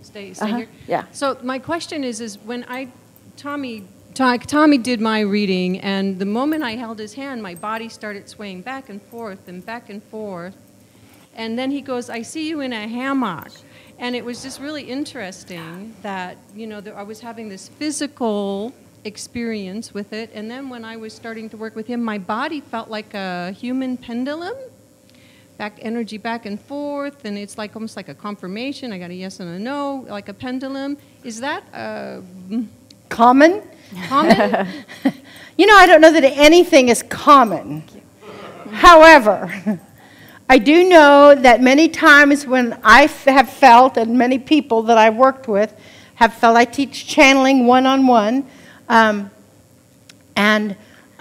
stay here. Yeah. So my question is when Tommy did my reading, and the moment I held his hand, my body started swaying back and forth and back and forth. And then he goes, I see you in a hammock. And it was just really interesting that, you know, I was having this physical experience with it. And then when I was starting to work with him, my body felt like a human pendulum. Energy back and forth, and it's like almost like a confirmation. I got a yes and a no, like a pendulum. Is that common? Common? You know, I don't know that anything is common. However, I do know that many times when I have felt, and many people that I've worked with have felt, I teach channeling one-on-one, and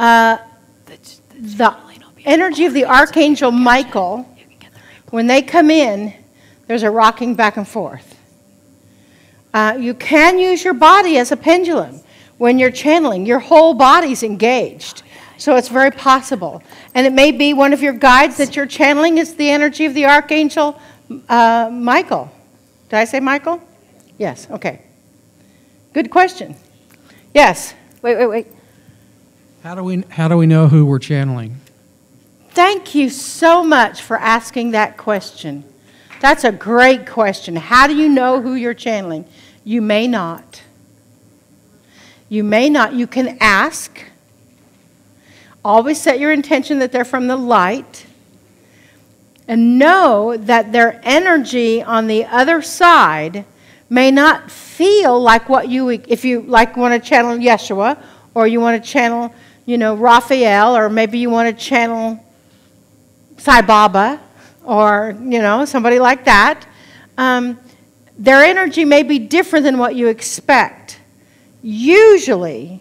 the energy of the Archangel Michael, when they come in, there's a rocking back and forth. You can use your body as a pendulum when you're channeling. Your whole body's engaged. So it's very possible. And it may be one of your guides that you're channeling is the energy of the Archangel Michael. Did I say Michael? Yes, okay. Good question. Yes. Wait. How do we know who we're channeling? Thank you so much for asking that question. That's a great question. How do you know who you're channeling? You may not. You may not. You can ask. Always set your intention that they're from the light. And know that their energy on the other side may not feel like what you, if you like want to channel Yeshua, or you want to channel, you know, Raphael, or maybe you want to channel Sai Baba, or, you know, somebody like that. Their energy may be different than what you expect. Usually,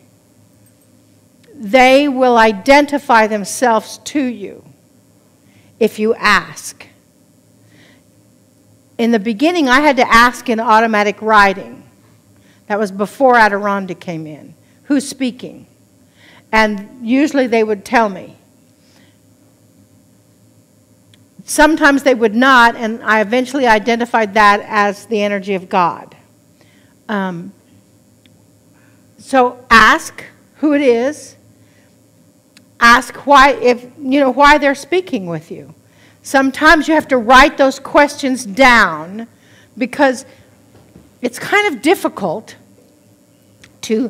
they will identify themselves to you if you ask. In the beginning, I had to ask in automatic writing. That was before Adironda came in. Who's speaking? And usually they would tell me. Sometimes they would not, and I eventually identified that as the energy of God. So ask who it is. Ask why they're speaking with you. Sometimes you have to write those questions down because it's kind of difficult to,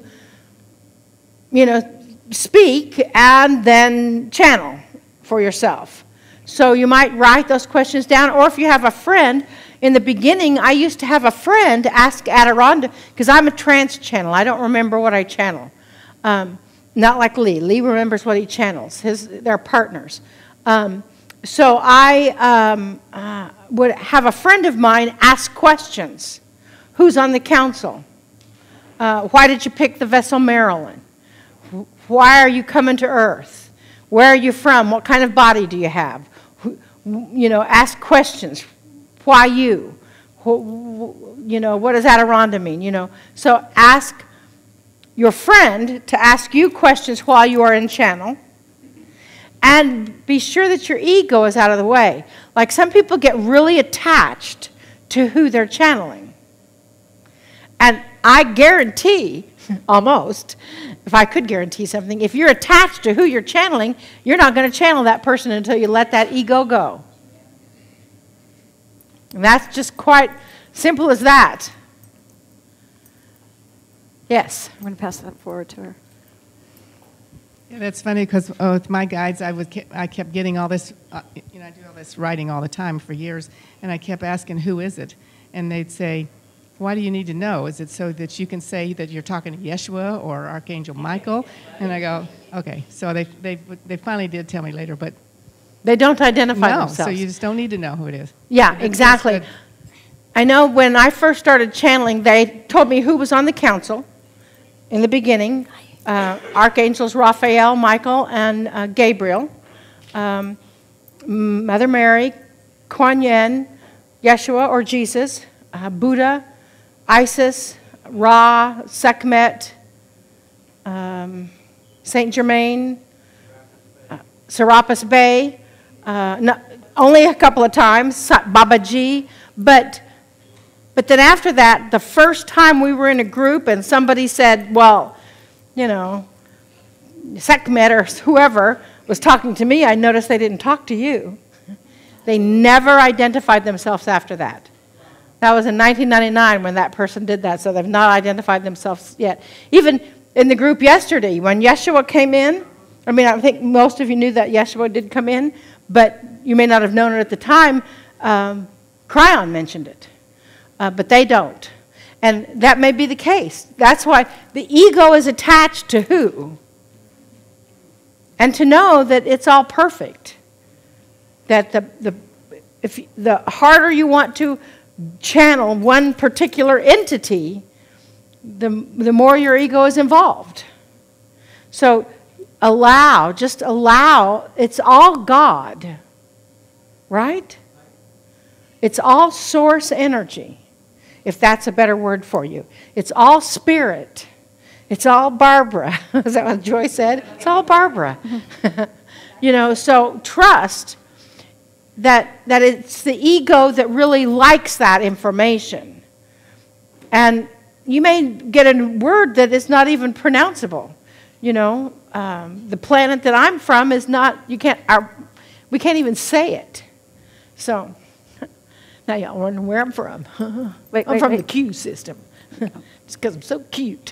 speak and then channel for yourself. So you might write those questions down, or if you have a friend. In the beginning, I used to have a friend ask Adironda, because I'm a trance channel. I don't remember what I channel. Not like Lee. Lee remembers what he channels. They're partners. So I would have a friend of mine ask questions. Who's on the council? Why did you pick the vessel Marilyn? Why are you coming to Earth? Where are you from? What kind of body do you have? Ask questions. Why you? What does Adironda mean? So ask your friend to ask you questions while you are in channel. And be sure that your ego is out of the way. Like some people get really attached to who they're channeling. And I guarantee, almost, if I could guarantee something, if you're attached to who you're channeling, you're not going to channel that person until you let that ego go. And that's just quite simple as that. Yes? I'm going to pass that forward to her. Yeah, that's funny because with my guides, I kept getting all this, I do all this writing all the time for years, and I kept asking, who is it? And they'd say, why do you need to know? Is it so that you can say that you're talking to Yeshua or Archangel Michael? And I go, okay. So they finally did tell me later, but they don't identify themselves. So you just don't need to know who it is. Yeah, exactly. I know when I first started channeling, they told me who was on the council in the beginning. Archangels Raphael, Michael, and Gabriel. Mother Mary, Kuan Yin, Yeshua or Jesus, Buddha, Isis, Ra, Sekhmet, Saint Germain, Serapis Bey, only a couple of times, Babaji, but But then after that, the first time we were in a group and somebody said, well, you know, Sekhmet or whoever was talking to me, I noticed they didn't talk to you. They never identified themselves after that. That was in 1999 when that person did that, so they've not identified themselves yet. Even in the group yesterday, when Yeshua came in, I mean, I think most of you knew that Yeshua did come in, but you may not have known it at the time. Cryon mentioned it, but they don't. And that may be the case. That's why the ego is attached to who? And to know that it's all perfect. That if the harder you want to channel one particular entity, the more your ego is involved. So just allow, it's all God, right? It's all source energy, if that's a better word for you. It's all spirit. It's all Barbara. Is that what Joy said? It's all Barbara. You know, so trust that it's the ego that really likes that information. And you may get a word that is not even pronounceable. You know, the planet that I'm from is not, we can't even say it. So, now y'all wondering where I'm from. I'm from the Q system. It's because I'm so cute.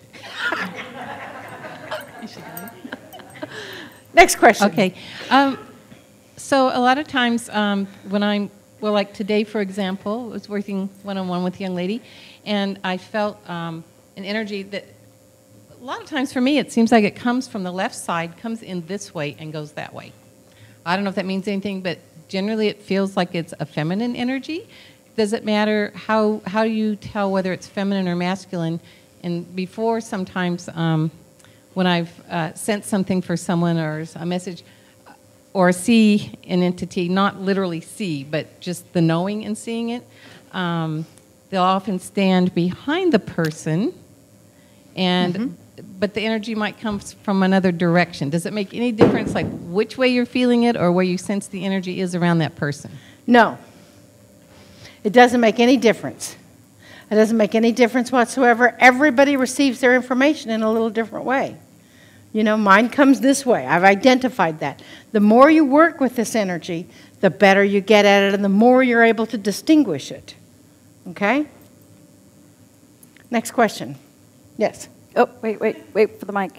Next question. Okay. So a lot of times when like today, for example, I was working one-on-one with a young lady, and I felt an energy that a lot of times for me, it seems like it comes from the left side, comes in this way, and goes that way. I don't know if that means anything, but generally it feels like it's a feminine energy. Does it matter how do you tell whether it's feminine or masculine? And before, sometimes when I've sent something for someone or a message or see an entity, not literally see, but just the knowing and seeing it, they'll often stand behind the person, and but the energy might come from another direction. Does it make any difference, like which way you're feeling it or where you sense the energy is around that person? No. It doesn't make any difference. It doesn't make any difference whatsoever. Everybody receives their information in a little different way. You know, mine comes this way. I've identified that. The more you work with this energy, the better you get at it and the more you're able to distinguish it. Okay? Next question. Yes. Oh, wait for the mic.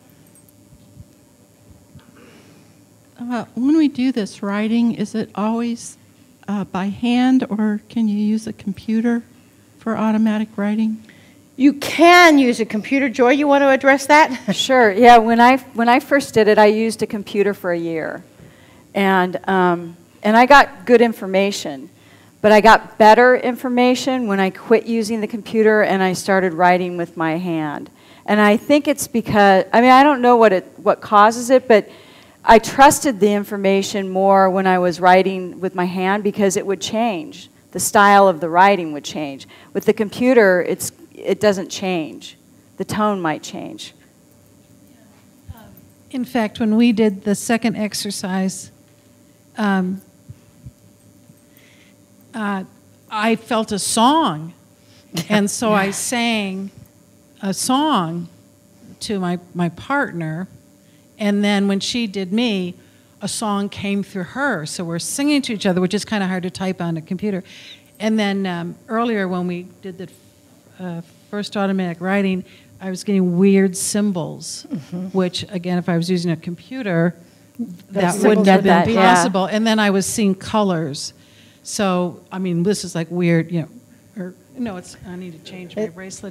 When we do this writing, is it always by hand, or can you use a computer for automatic writing? You can use a computer. Joy, you want to address that? Sure. Yeah. When I first did it, I used a computer for a year, and I got good information, but I got better information when I quit using the computer and I started writing with my hand. And I think it's because, I mean, I don't know what causes it, but I trusted the information more when I was writing with my hand because it would change. The style of the writing would change. With the computer, it doesn't change. The tone might change. In fact, when we did the second exercise, I felt a song, and so I sang a song to my partner, and then when she did me, a song came through her. So we're singing to each other, which is kind of hard to type on a computer. And then earlier when we did the first automatic writing, I was getting weird symbols, which, again, if I was using a computer, that wouldn't have been possible. And then I was seeing colors. So, I mean, this is like weird, you know, I need to change my bracelet.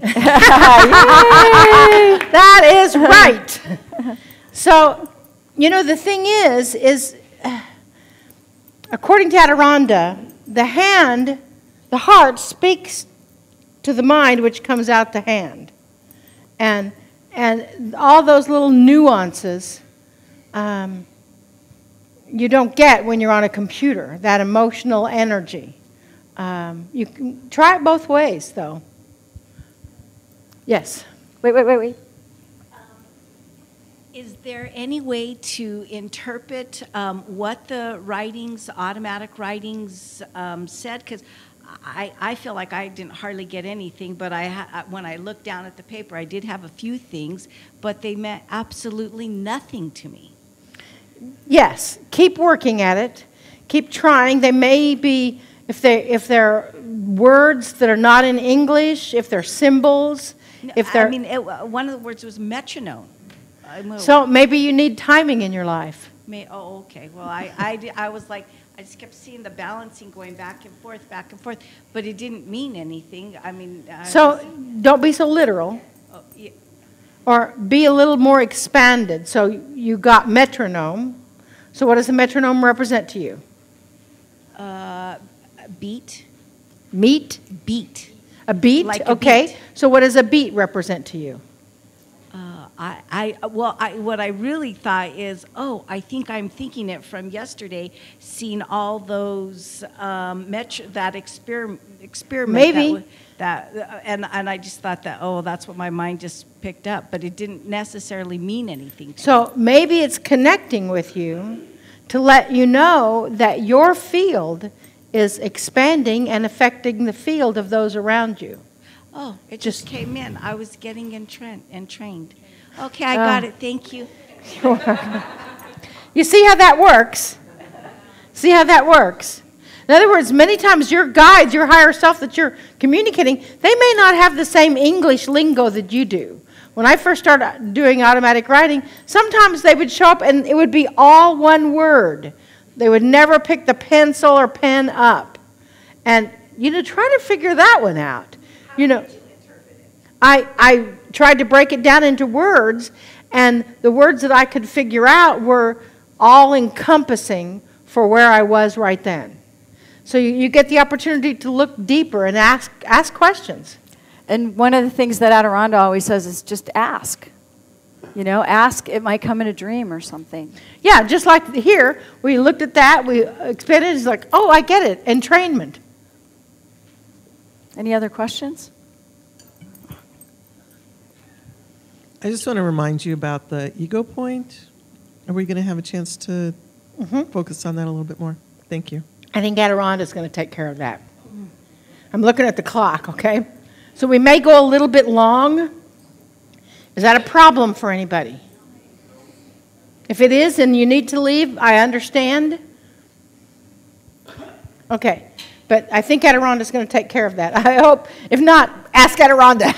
That is right. So, you know, the thing is according to Adironda, the heart speaks to the mind, which comes out the hand. And all those little nuances you don't get when you're on a computer, that emotional energy. You can try it both ways, though. Yes. Wait. Is there any way to interpret what the writings, automatic writings, said? Because I feel like I didn't hardly get anything, but when I looked down at the paper, I did have a few things, but they meant absolutely nothing to me. Yes, keep working at it. Keep trying. They may be, if they're words that are not in English, if they're symbols, if they're... I mean, one of the words was metronome. So maybe you need timing in your life. Oh, okay. Well, I was like, I just kept seeing the balancing going back and forth, but it didn't mean anything. I mean... So don't be so literal. Oh, yeah. Or be a little more expanded. So you got metronome. So what does a metronome represent to you? Beat. Meat? Beat. A beat? Like a okay. beat. So what does a beat represent to you? What I really thought is, I think I'm thinking it from yesterday, seeing all those that experiment. Maybe. And I just thought that, that's what my mind just picked up, but it didn't necessarily mean anything to me. So maybe it's connecting with you to let you know that your field is expanding and affecting the field of those around you. Oh, it just came in. I was getting entrained. Okay, I got it. Thank you. You see how that works? See how that works? In other words, many times your guides, your higher self that you're communicating, they may not have the same English lingo that you do. When I first started doing automatic writing, sometimes they would show up and it would be all one word. They would never pick the pencil or pen up. And, try to figure that one out. I tried to break it down into words, and the words that I could figure out were all encompassing for where I was right then. So you get the opportunity to look deeper and ask questions. And one of the things that Adironda always says is just ask. Ask, it might come in a dream or something. Yeah, just like here, we looked at that, we expanded, it's like, I get it, entrainment. Any other questions? I just want to remind you about the ego point. Are we going to have a chance to focus on that a little bit more? Thank you. I think Adironda's going to take care of that. I'm looking at the clock, okay? So we may go a little bit long. Is that a problem for anybody? If it is and you need to leave, I understand. Okay, but I think Adironda's going to take care of that. I hope. If not, ask Adironda.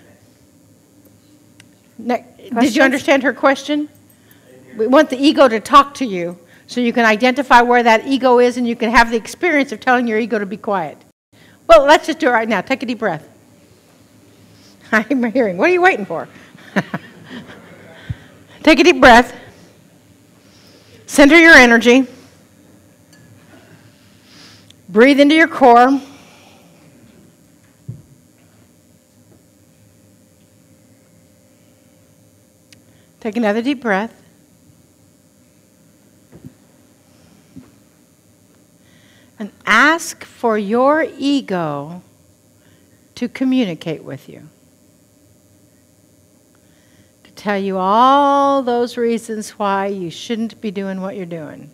Did you understand her question? We want the ego to talk to you so you can identify where that ego is and you can have the experience of telling your ego to be quiet. Well, let's just do it right now. Take a deep breath. I'm hearing. What are you waiting for? Take a deep breath. Center your energy. Breathe into your core. Take another deep breath. And ask for your ego to communicate with you. To tell you all those reasons why you shouldn't be doing what you're doing.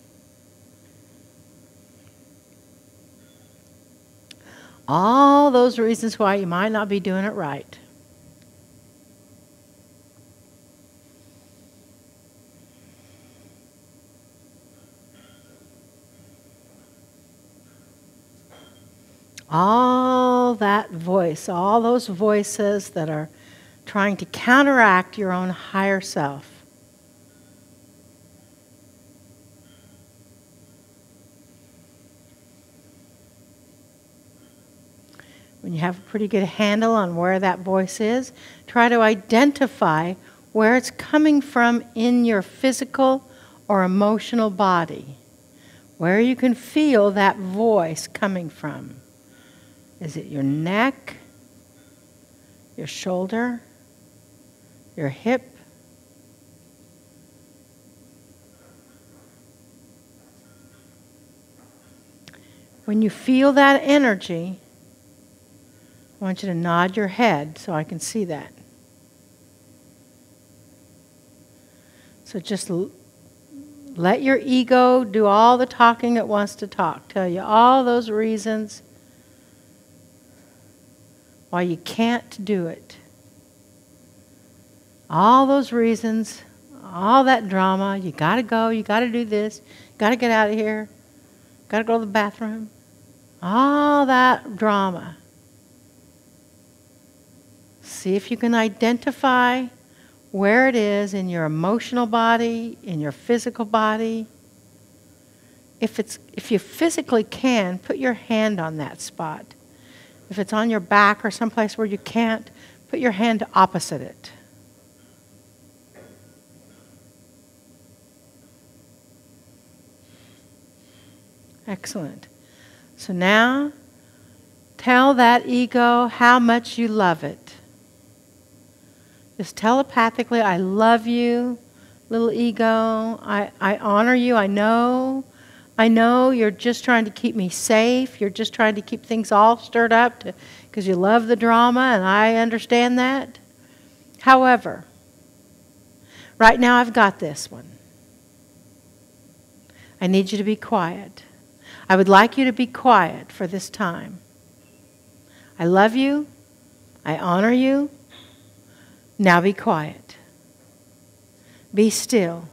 All those reasons why you might not be doing it right. All that voice, all those voices that are trying to counteract your own higher self. When you have a pretty good handle on where that voice is, try to identify where it's coming from in your physical or emotional body. Where you can feel that voice coming from. Is it your neck, your shoulder, your hip? When you feel that energy, I want you to nod your head so I can see that. So just let your ego do all the talking it wants to talk. Tell you all those reasons why you can't do it. All those reasons, all that drama, you got to go, you got to do this, got to get out of here, got to go to the bathroom. All that drama. See if you can identify where it is in your emotional body, in your physical body. If you physically can, put your hand on that spot. If it's on your back or someplace where you can't, put your hand opposite it. Excellent. So now, tell that ego how much you love it. Just telepathically, I love you, little ego. I honor you. I know you're just trying to keep me safe. You're just trying to keep things all stirred up because you love the drama, and I understand that. However, right now I've got this one. I need you to be quiet. I would like you to be quiet for this time. I love you. I honor you. Now be quiet. Be still.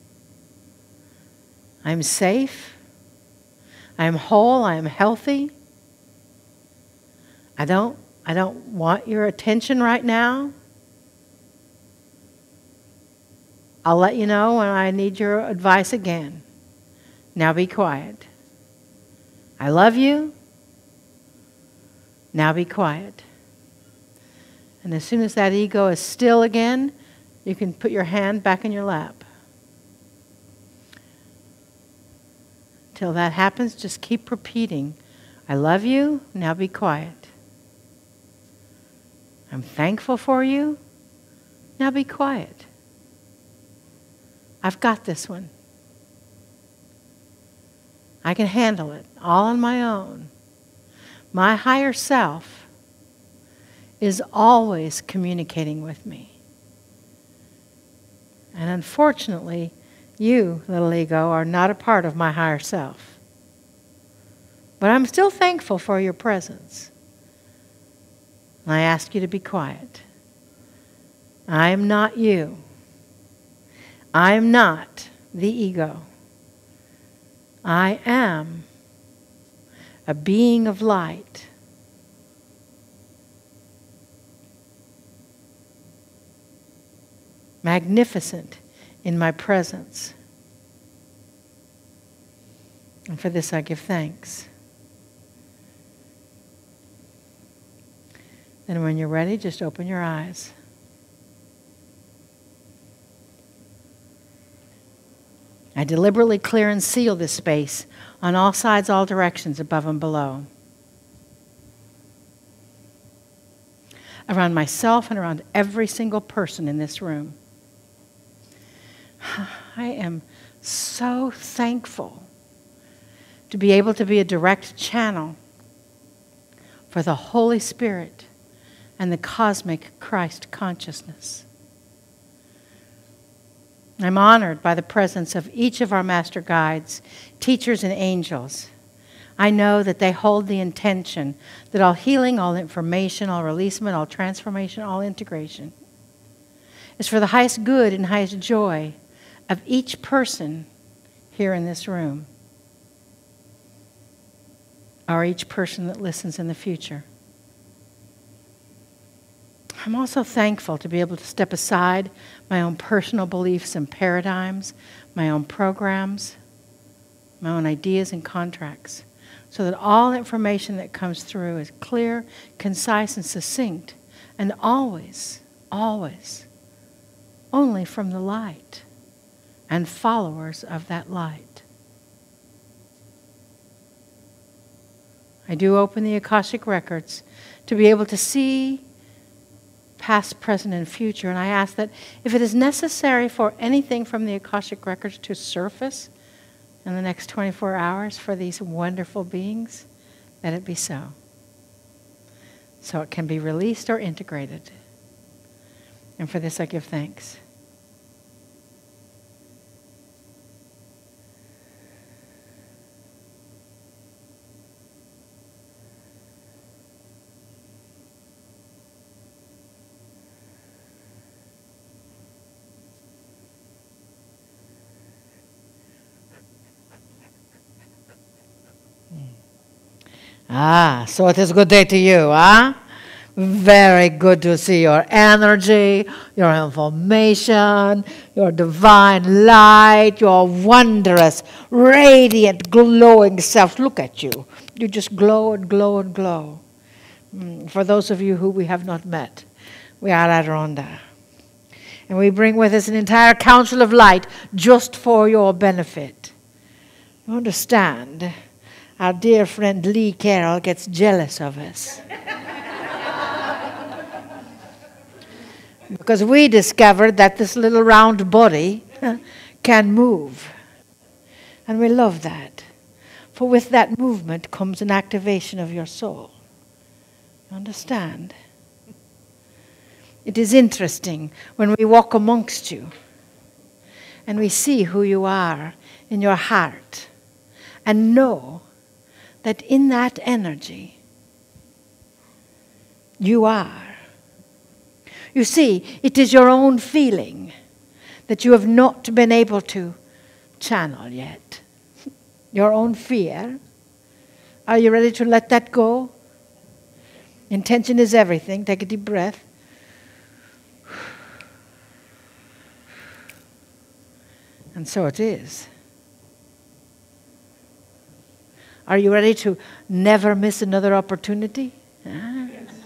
I'm safe. I am whole. I am healthy. I don't want your attention right now. I'll let you know when I need your advice again. Now be quiet. I love you. Now be quiet. And as soon as that ego is still again, you can put your hand back in your lap. Till that happens, just keep repeating, I love you, now be quiet. I'm thankful for you, now be quiet. I've got this one. I can handle it all on my own. My higher self is always communicating with me. And unfortunately, you, little ego, are not a part of my higher self. But I'm still thankful for your presence. I ask you to be quiet. I am not you. I am not the ego. I am a being of light. Magnificent in my presence. And for this I give thanks. Then when you're ready, just open your eyes. I deliberately clear and seal this space on all sides, all directions, above and below. Around myself and around every single person in this room. I am so thankful to be able to be a direct channel for the Holy Spirit and the cosmic Christ consciousness. I'm honored by the presence of each of our master guides, teachers, and angels. I know that they hold the intention that all healing, all information, all releasement, all transformation, all integration is for the highest good and highest joy of each person here in this room, or each person that listens in the future. I'm also thankful to be able to step aside my own personal beliefs and paradigms, my own programs, my own ideas and contracts, so that all information that comes through is clear, concise, and succinct, and always, always, only from the light and followers of that light. I do open the Akashic records to be able to see past, present, and future. And I ask that if it is necessary for anything from the Akashic records to surface in the next 24 hours for these wonderful beings, that it be so. So it can be released or integrated. And for this I give thanks. Ah, so it is a good day to you, huh? Very good to see your energy, your information, your divine light, your wondrous, radiant, glowing self. Look at you. You just glow and glow and glow. For those of you who we have not met, we are at Rhonda. And we bring with us an entire council of light just for your benefit. You understand? Our dear friend Lee Carroll gets jealous of us. Because we discovered that this little round body can move. And we love that. For with that movement comes an activation of your soul. You understand? It is interesting when we walk amongst you and we see who you are in your heart and know that in that energy you are. You see, it is your own feeling that you have not been able to channel yet. Your own fear. Are you ready to let that go? Intention is everything. Take a deep breath. And so it is. Are you ready to never miss another opportunity? Yes.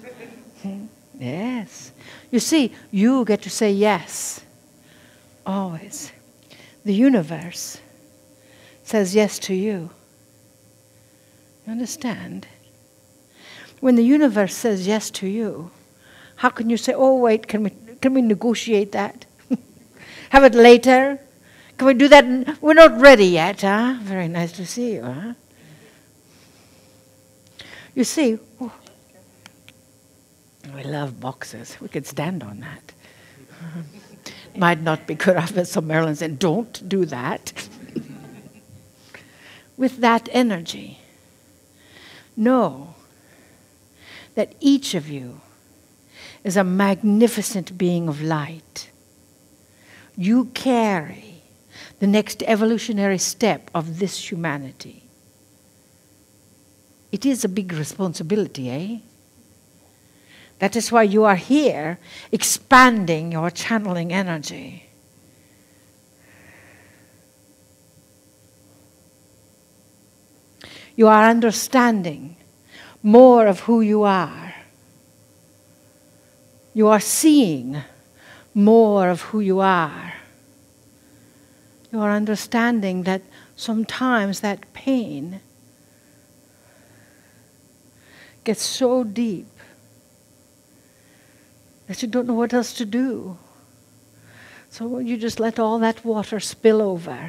Yes. You see, you get to say yes. Always. The universe says yes to you. You understand? When the universe says yes to you, how can you say, oh, wait, can we negotiate that? Have it later? Can we do that? We're not ready yet, huh? Very nice to see you, huh? You see, we love boxes. We could stand on that. Might not be good. I've heard some Maryland saying, don't do that. With that energy, know that each of you is a magnificent being of light. You carry the next evolutionary step of this humanity. It is a big responsibility, eh? That is why you are here, expanding your channeling energy. You are understanding more of who you are. You are seeing more of who you are. You are understanding that sometimes that pain gets so deep that you don't know what else to do. So you just let all that water spill over.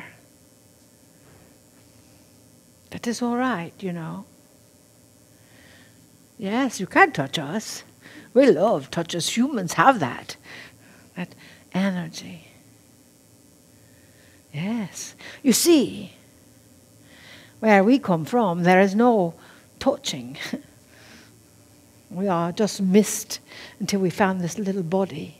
That is all right, you know. Yes, you can touch us. We love touches. Humans have that energy. Yes. You see, where we come from, there is no touching. We are just mist until we found this little body.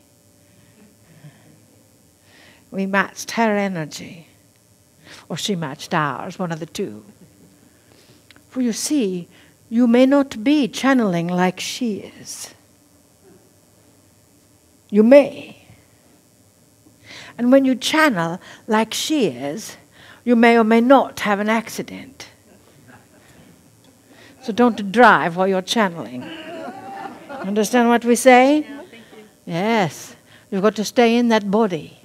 We matched her energy, or she matched ours, one of the two. For you see, you may not be channeling like she is. You may. And when you channel like she is, you may or may not have an accident. So don't drive while you're channeling. Understand what we say? Yeah, thank you. Yes. You've got to stay in that body.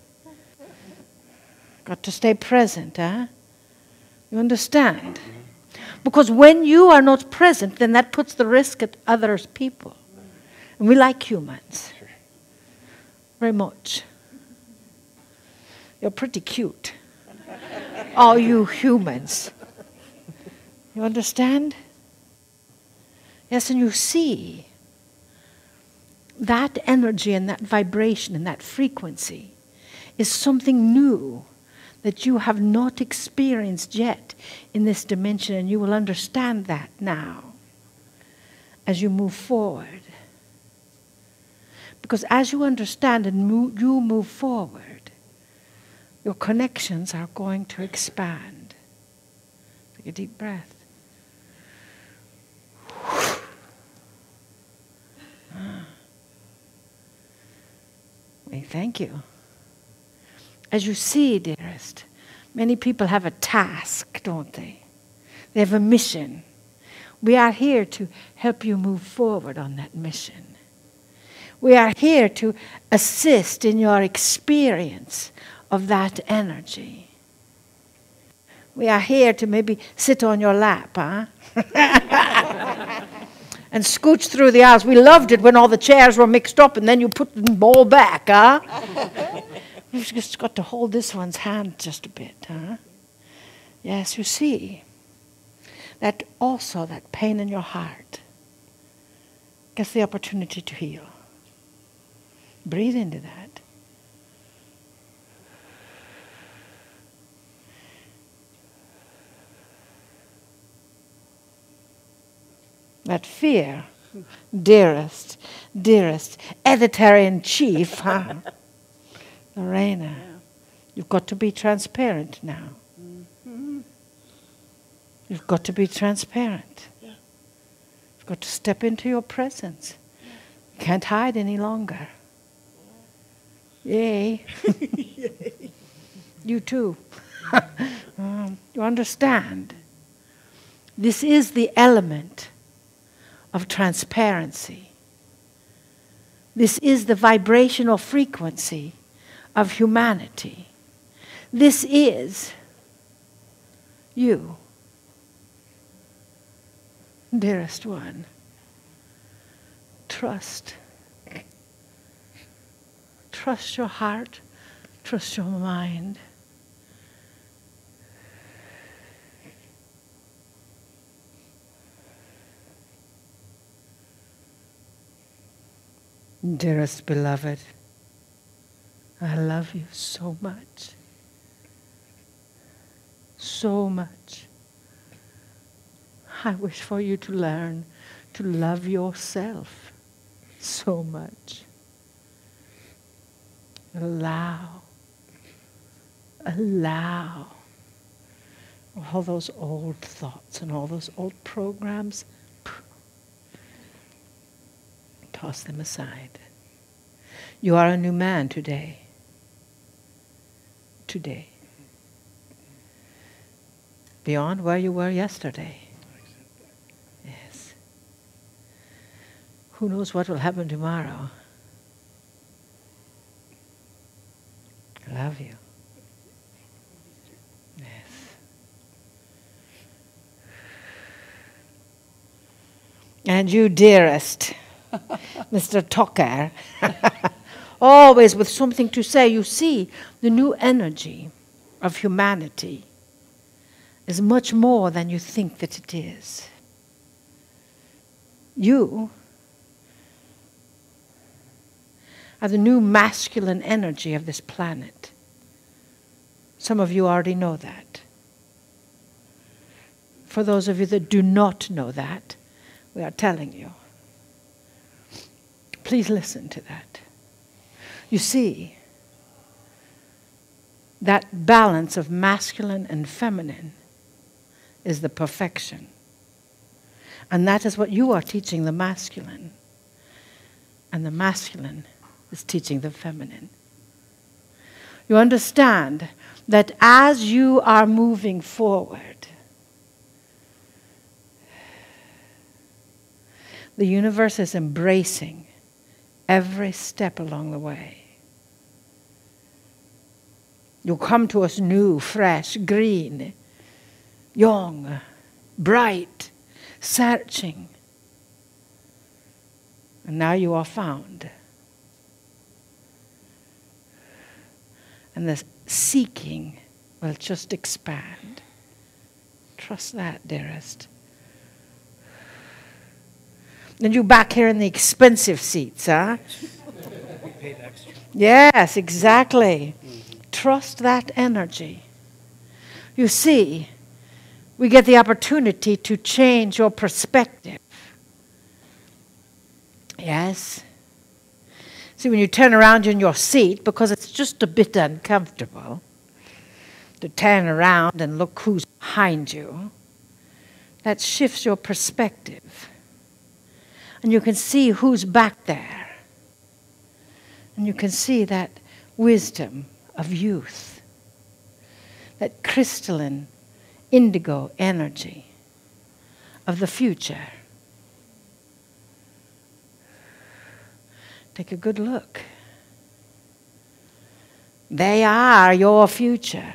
Got to stay present, huh? You understand? Because when you are not present, then that puts the risk at other people. And we like humans. Very much. You're pretty cute. All you humans. You understand? Yes, and you see that energy and that vibration and that frequency is something new that you have not experienced yet in this dimension, and you will understand that now as you move forward. Because as you understand and you move forward, your connections are going to expand. Take a deep breath. Thank you. As you see, dearest, many people have a task, don't they? They have a mission. We are here to help you move forward on that mission. We are here to assist in your experience of that energy. We are here to maybe sit on your lap, huh? And scooch through the aisles. We loved it when all the chairs were mixed up and then you put them all back, huh? You've just got to hold this one's hand just a bit, huh? Yes, you see, that also that pain in your heart gets the opportunity to heal. Breathe into that. That fear, dearest, editor-in-chief, huh? Lorena, you've got to be transparent now. You've got to be transparent. You've got to step into your presence. You can't hide any longer. Yay. You too. You understand? This is the element of transparency. This is the vibrational frequency of humanity. This is you, dearest one. Trust. Trust your heart. Trust your mind. Dearest beloved, I love you so much. So much. I wish for you to learn to love yourself so much. Allow all those old thoughts and all those old programs, toss them aside. You are a new man today. Today. Beyond where you were yesterday. Yes. Who knows what will happen tomorrow? I love you. Yes. And you, dearest, Mr. Tucker, always with something to say. You see, the new energy of humanity is much more than you think that it is. You are the new masculine energy of this planet. Some of you already know that. For those of you that do not know that, we are telling you. Please listen to that. You see, that balance of masculine and feminine is the perfection. And that is what you are teaching the masculine. And the masculine is teaching the feminine. You understand that as you are moving forward, the universe is embracing every step along the way. You come to us new, fresh, green, young, bright, searching. And now you are found. And the seeking will just expand. Trust that, dearest. And you back here in the expensive seats, huh? We paid extra. Yes, exactly. Trust that energy. You see, we get the opportunity to change your perspective. Yes. See, when you turn around in your seat, because it's just a bit uncomfortable to turn around and look who's behind you, that shifts your perspective. And you can see who's back there. And you can see that wisdom of youth, that crystalline indigo energy of the future. Take a good look. They are your future.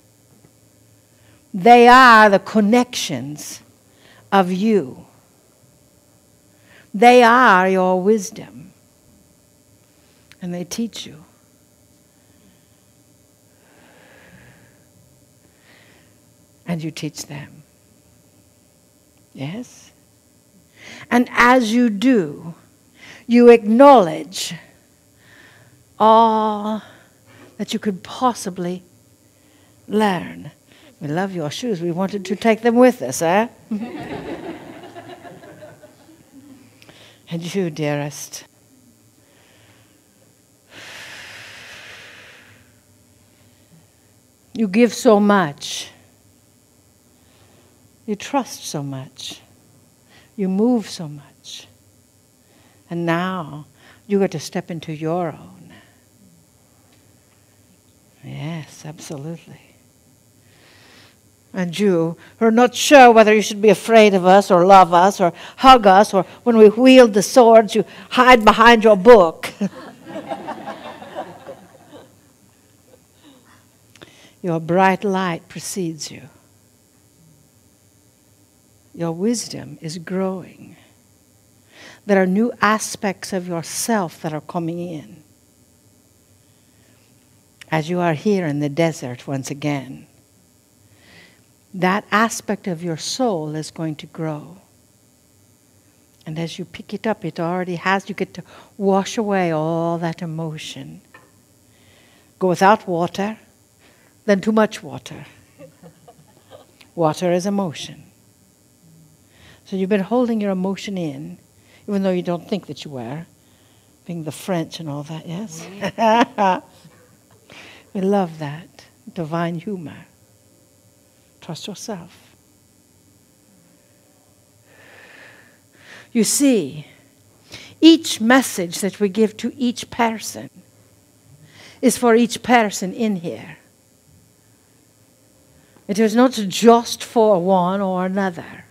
They are the connections of you. They are your wisdom. And they teach you. And you teach them. Yes? And as you do, you acknowledge all that you could possibly learn. We love your shoes. We wanted to take them with us, eh? And you, dearest, you give so much. You trust so much. You move so much. And now you get to step into your own. Yes, absolutely. And you who are not sure whether you should be afraid of us or love us or hug us, or when we wield the swords, you hide behind your book. Your bright light precedes you. Your wisdom is growing. There are new aspects of yourself that are coming in. As you are here in the desert once again, that aspect of your soul is going to grow. And as you pick it up, it already has, you get to wash away all that emotion. Go without water, then too much water. Water is emotion. So you've been holding your emotion in, even though you don't think that you were, being the French and all that, yes? We love that. Divine humor. Trust yourself. You see, each message that we give to each person is for each person in here. It is not just for one or another.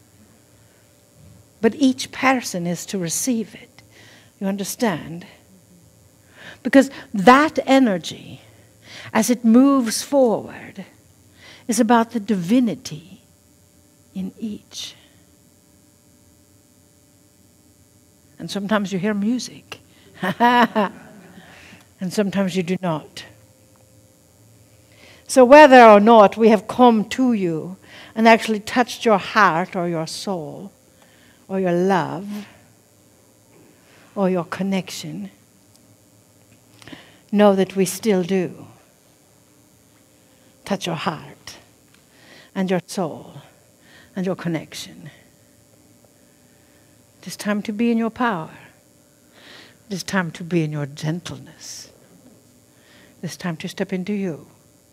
But each person is to receive it. You understand? Because that energy, as it moves forward, is about the divinity in each. And sometimes you hear music. And sometimes you do not. So whether or not we have come to you and actually touched your heart or your soul, or your love, or your connection, know that we still do touch your heart and your soul and your connection. It is time to be in your power. It is time to be in your gentleness. It is time to step into you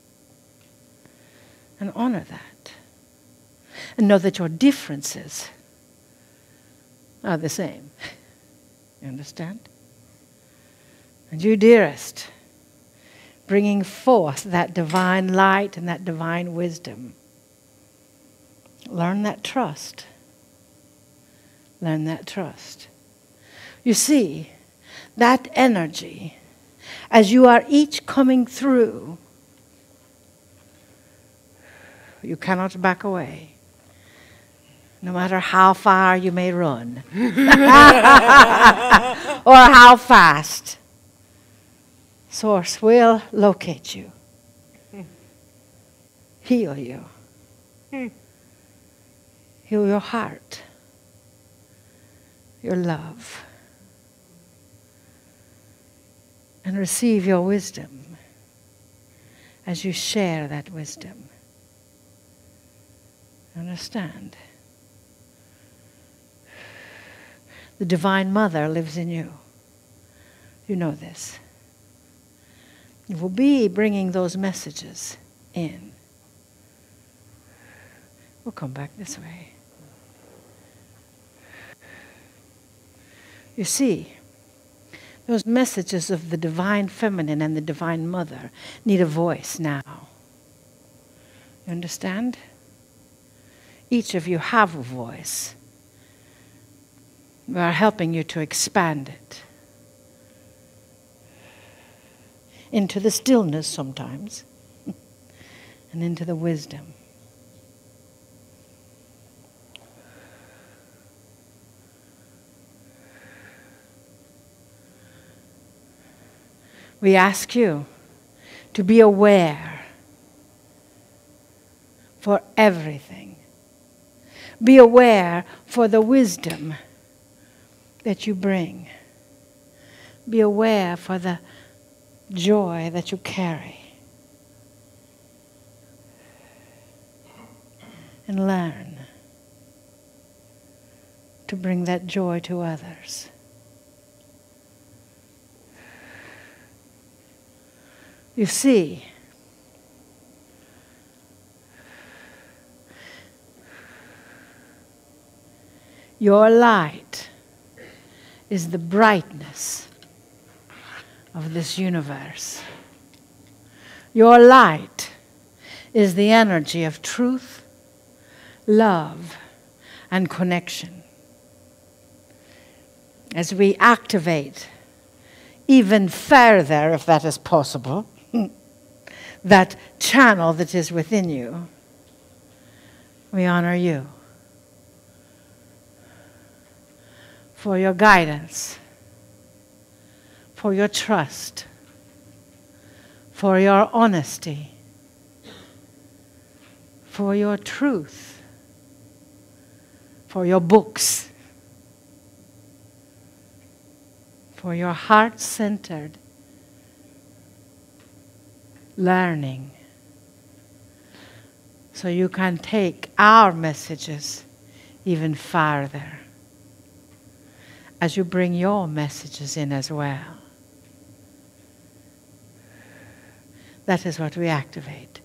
and honor that. And know that your differences are the same. You understand? And you, dearest, bringing forth that divine light and that divine wisdom. Learn that trust. Learn that trust. You see, that energy, as you are each coming through, you cannot back away. No matter how far you may run. Or how fast. Source will locate you. Heal you. Heal your heart. Your love. And receive your wisdom as you share that wisdom. Understand? The Divine Mother lives in you. You know this. You will be bringing those messages in. We'll come back this way. You see, Those messages of the divine feminine and the divine mother need a voice now. You understand? Each of you have a voice. We are helping you to expand it into the stillness sometimes and into the wisdom. We ask you to be aware for everything. Be aware for the wisdom that you bring. Be aware for the joy that you carry. And learn to bring that joy to others. You see, your light is the brightness of this universe. Your light is the energy of truth, love, and connection. As we activate even further, if that is possible, that channel that is within you, we honor you for your guidance, for your trust, for your honesty, for your truth, for your books, for your heart-centered learning, so you can take our messages even farther as you bring your messages in as well. That is what we activate.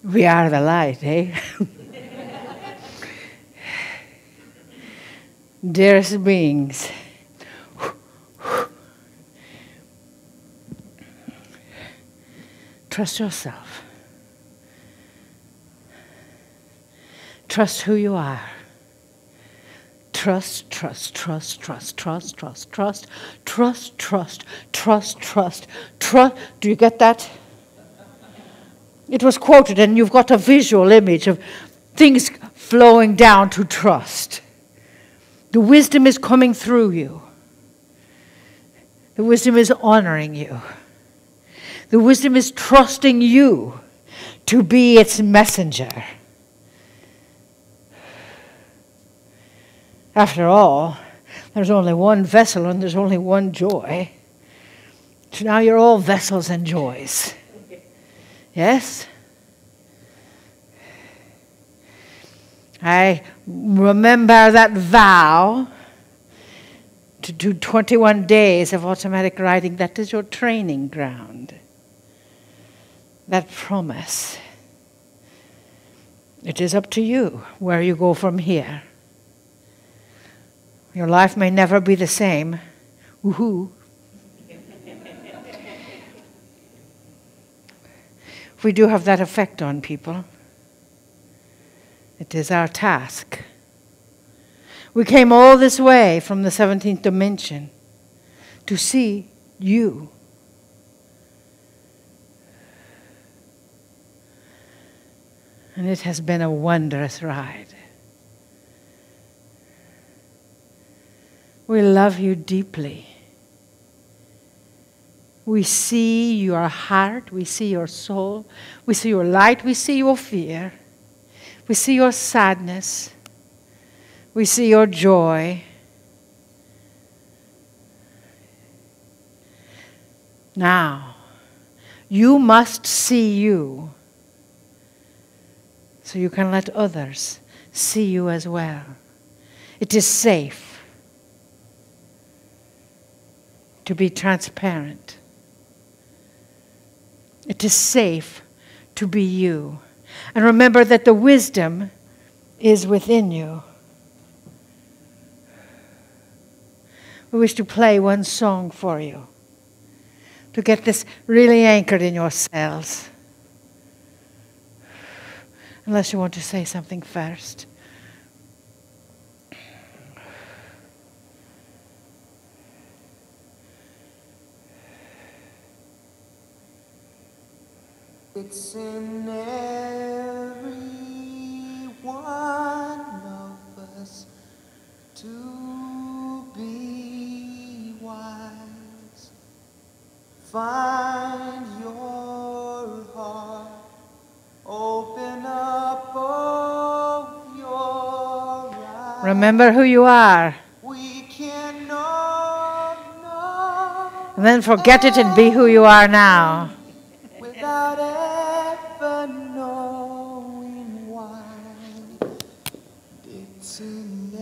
We are the light, eh? Dearest beings, trust yourself. Trust who you are. Trust, trust, trust, trust, trust, trust, trust, trust, trust, trust, trust, trust. Do you get that? It was quoted, and you've got a visual image of things flowing down to trust. The wisdom is coming through you. The wisdom is honoring you. The wisdom is trusting you to be its messenger. After all, there's only one vessel and there's only one joy. So now you're all vessels and joys. Yes? I remember that vow to do 21 days of automatic writing. That is your training ground. That promise. It is up to you where you go from here. Your life may never be the same. Woohoo. We do have that effect on people. It is our task. We came all this way from the 17th dimension to see you. And it has been a wondrous ride. We love you deeply. We see your heart, we see your soul, we see your light, we see your fear, we see your sadness, we see your joy. Now, you must see you so you can let others see you as well. It is safe to be transparent. It is safe to be you. And remember that the wisdom is within you. We wish to play one song for you to get this really anchored in your cells. Unless you want to say something first. It's in every one of us to be wise. Find your heart, open up of your eyes. Remember who you are. We cannot know. And then forget it and be who you are now. Without ever knowing why. It's in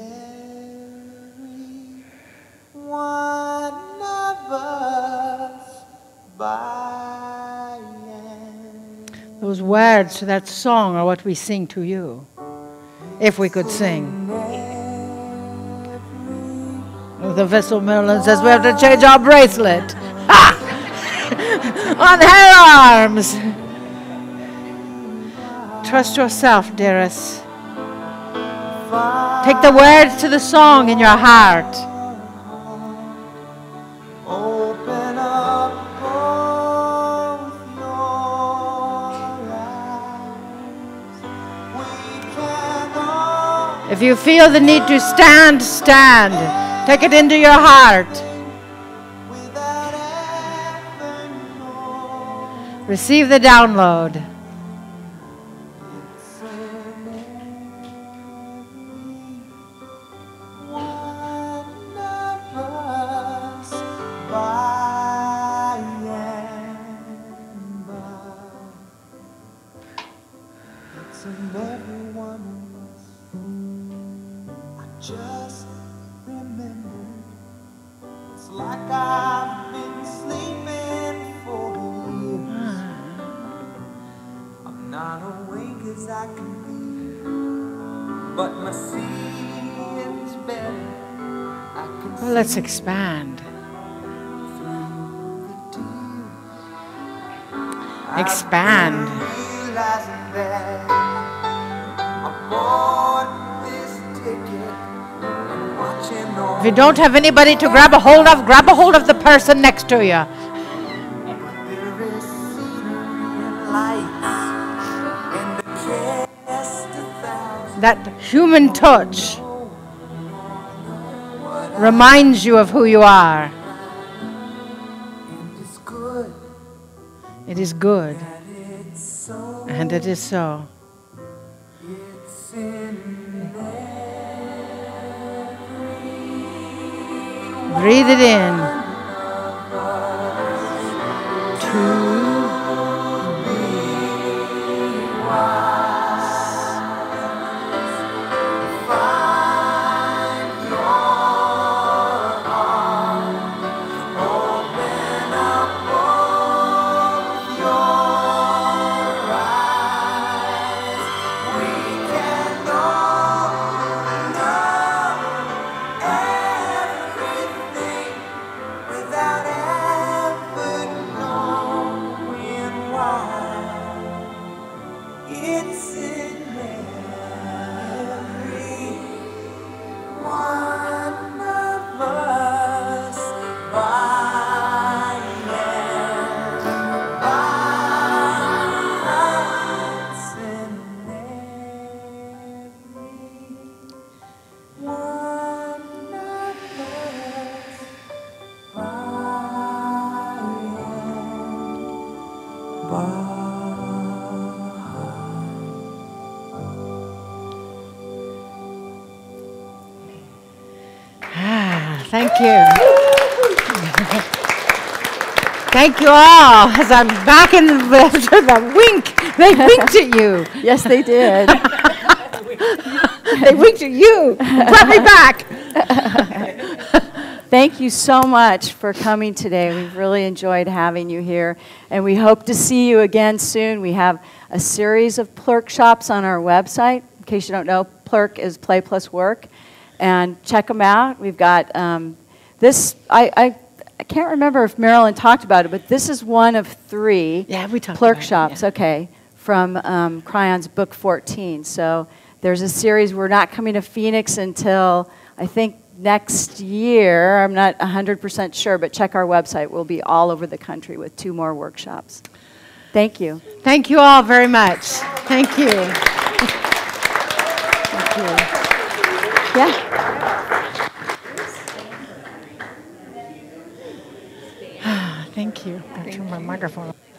every one of us by and Those words to that song are what we sing to you, if we could sing. The Vessel Merlin says we have to change our bracelet. Ha! On her arms. Trust yourself, dearest. Take the words to the song in your heart. open up both your eyes. We cannot If you feel the need to stand, stand. Take it into your heart. without ever knowing. Receive the download. It's in every one of us by and by. It's in every one of us. I just remembered. It's like I've been sleeping for years. I can be, but my seeing's better. I can Well, let's expand. Expand. realizing that I bought this ticket and watching all If you don't have anybody to grab a hold of the person next to you. there is scenery and lights and the cast a thousand. That human touch reminds you of who you are. It's good It is good, that it's so. and it is so. It's in Breathe it in. without ever knowing why. It's in every one of us by and by. It's in every one of us by and by. Thank you. Thank you all. As I'm back in the wink, they winked at you. Yes, they did. They winked at you. Brought me back. Thank you so much for coming today. We've really enjoyed having you here, and we hope to see you again soon. We have a series of Plurk shops on our website. In case you don't know, Plurk is Play Plus Work, and check them out. We've got this. I can't remember if Marilyn talked about it, but this is one of 3 Yeah, we talked Plurk about it, shops. yeah. Okay, from Cryon's book 14. So there's a series. We're not coming to Phoenix until I think next year. I'm not 100% sure, but check our website. We'll be all over the country with 2 more workshops. Thank you. Thank you all very much. Thank you. Thank you. Yeah. Thank you. I turn my microphone on.